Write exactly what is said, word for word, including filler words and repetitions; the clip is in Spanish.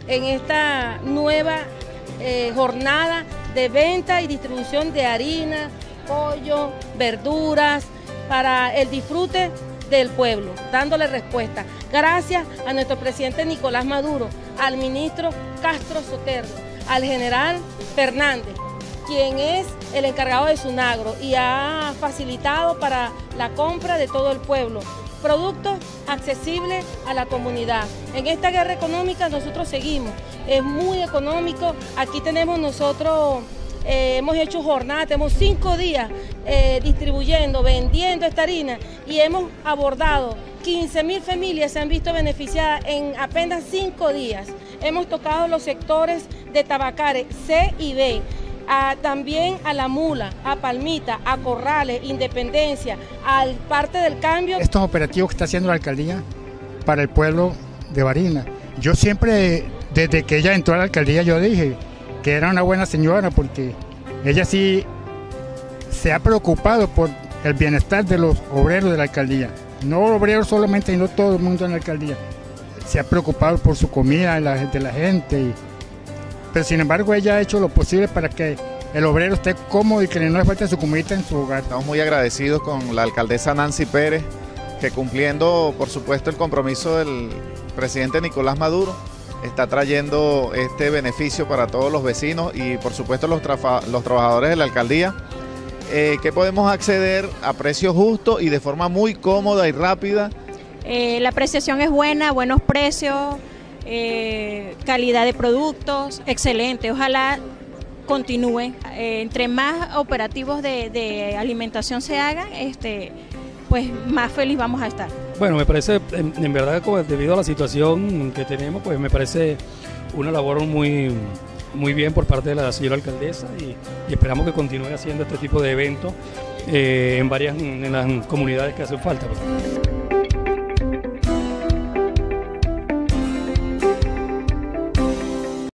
en esta nueva eh, jornada de venta y distribución de harina, pollo, verduras, para el disfrute del pueblo, dándole respuesta. Gracias a nuestro presidente Nicolás Maduro, al ministro Castro Soterdo, al general Fernández, quien es el encargado de Sunagro y ha facilitado para la compra de todo el pueblo productos accesibles a la comunidad. En esta guerra económica nosotros seguimos, es muy económico. Aquí tenemos nosotros, eh, hemos hecho jornadas, tenemos cinco días eh, distribuyendo, vendiendo esta harina y hemos abordado quince mil familias, se han visto beneficiadas en apenas cinco días. Hemos tocado los sectores de Tabacares C y B, a, también a La Mula, a Palmita, a Corrales, Independencia, al Parte del Cambio. Estos operativos que está haciendo la alcaldía para el pueblo de Barinas, yo siempre, desde que ella entró a la alcaldía, yo dije que era una buena señora porque ella sí se ha preocupado por el bienestar de los obreros de la alcaldía. No obreros solamente, sino todo el mundo en la alcaldía. Se ha preocupado por su comida de la, de la gente. Y, pero sin embargo ella ha hecho lo posible para que el obrero esté cómodo y que no le falte su comida en su hogar. Estamos muy agradecidos con la alcaldesa Nancy Pérez, que cumpliendo por supuesto el compromiso del presidente Nicolás Maduro, está trayendo este beneficio para todos los vecinos y por supuesto los, los trabajadores de la alcaldía, eh, que podemos acceder a precios justos y de forma muy cómoda y rápida. Eh, la apreciación es buena, buenos precios, eh, calidad de productos, excelente. Ojalá continúe. Eh, entre más operativos de, de alimentación se hagan, este, pues más feliz vamos a estar. Bueno, me parece, en, en verdad, debido a la situación que tenemos, pues me parece una labor muy, muy bien por parte de la señora alcaldesa y, y esperamos que continúe haciendo este tipo de eventos eh, en varias en las comunidades que hacen falta.